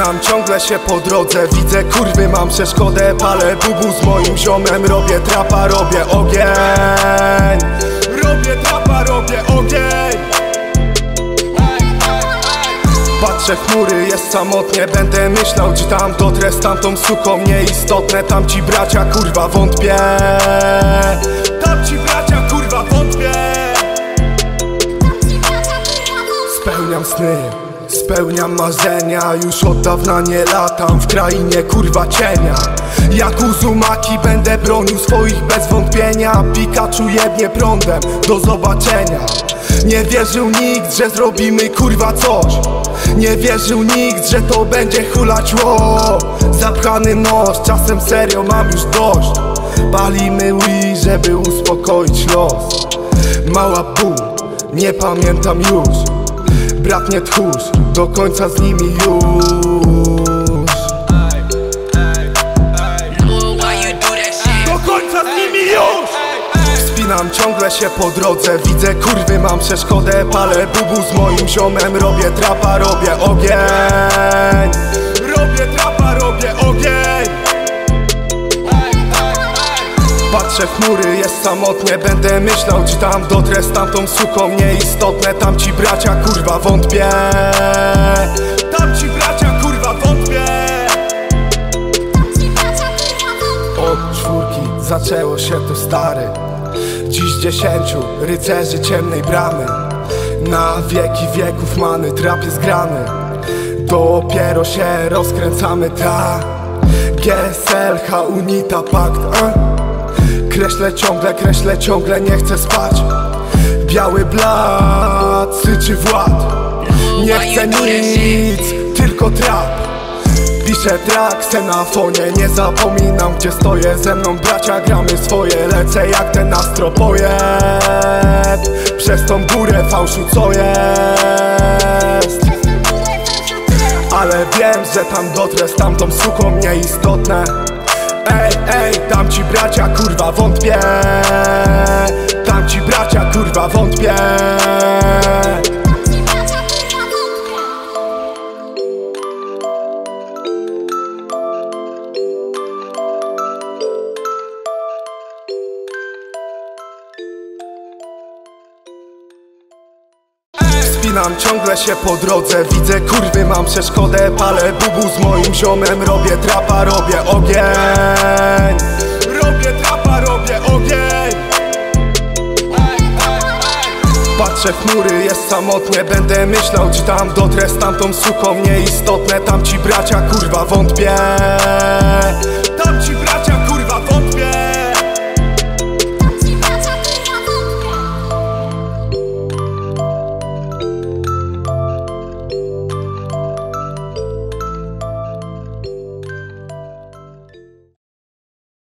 Wspinam ciągle się po drodze, widzę kurwy, mam przeszkodę. Palę bubu z moim ziomem, robię trapa, robię ogień. Robię trapa, robię ogień. Patrzę w chmury, jest samotnie, będę myślał, czy tam dotrę z tamtą suką. Nieistotne, tamci bracia, kurwa, wątpię. Tamci bracia, kurwa, wątpię. Spełniam sny, spełniam marzenia, już od dawna nie latam w krainie kurwa cienia. Jak Uzumaki będę bronił swoich bez wątpienia. Pikachu jebnie prądem, do zobaczenia. Nie wierzył nikt, że zrobimy kurwa coś. Nie wierzył nikt, że to będzie hulać ło. Zapchany nos, czasem serio mam już dość. Palimy weed, żeby uspokoić los. Mała ból, nie pamiętam już. Brat nie tchórz, do końca z nimi już. Do końca z nimi już. Wspinam ciągle się po drodze, widzę kurwy, mam przeszkodę. Palę bubu z moim ziomem, robię trapa, robię ogień. Robię trapa, robię ogień. Patrzę w chmury, jest samotnie, będę myślał, czy tam dotrę z tamtą suką. Nieistotne, tamci bracia, kurwa, wątpię. Tamci bracia, kurwa, wątpię. Od czwórki zaczęło się to stary. Dziś 10 rycerzy ciemnej bramy. Na wieki wieków many, trap jest grany. Dopiero się rozkręcamy, ta GSLH, Unita, Pakt, Kreślę ciągle, nie chcę spać. Biały blat, syczy Wład. Nie chcę nic, tylko trap. Piszę track, se na fonie, nie zapominam gdzie stoję. Ze mną bracia, gramy swoje, lecę jak ten astropoet. Przez tą górę fałszu co jest. Ale wiem, że tam dotrę z tamtą suką, nieistotne. Ej, tamci bracia, kurwa, wątpię. Tamci bracia, kurwa, wątpię. Wspinam ciągle się po drodze, widzę kurwy, mam przeszkodę. Palę bubu z moim ziomem, robię trapa, robię ogień. Robię trapa, robię ogień. Patrzę w chmury, jest samotnie, będę myślał, czy tam dotrę z tamtą suką. Nieistotne, tamci bracia, kurwa, wątpię.